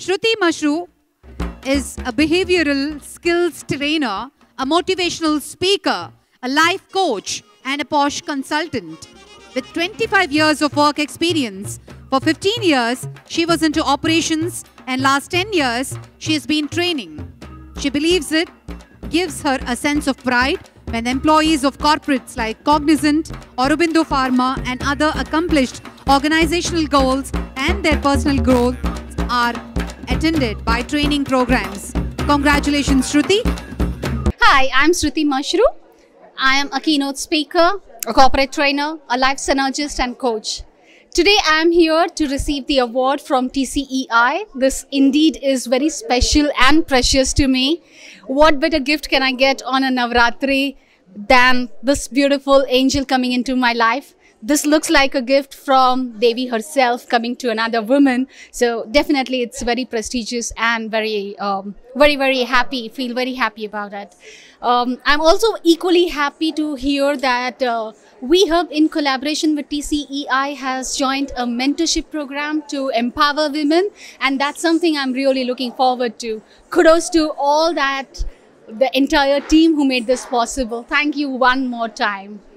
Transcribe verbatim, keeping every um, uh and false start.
Shruti Mashru is a behavioral skills trainer, a motivational speaker, a life coach, and a posh consultant. With twenty-five years of work experience, for fifteen years, she was into operations, and last ten years, she has been training. She believes it gives her a sense of pride when employees of corporates like Cognizant, Aurobindo Pharma, and other accomplished organizational goals and their personal growth are attended by training programs. Congratulations, Shruti. Hi, I'm Shruti Mashru. I am a keynote speaker, a corporate trainer, a life synergist and coach. Today I am here to receive the award from T C E I. This indeed is very special and precious to me. What better gift can I get on a Navratri than this beautiful angel coming into my life? This looks like a gift from Devi herself coming to another woman. So definitely it's very prestigious and very, um, very, very happy, feel very happy about it. Um, I'm also equally happy to hear that uh, WeHub in collaboration with T C E I has joined a mentorship program to empower women. And that's something I'm really looking forward to. Kudos to all that, the entire team who made this possible. Thank you one more time.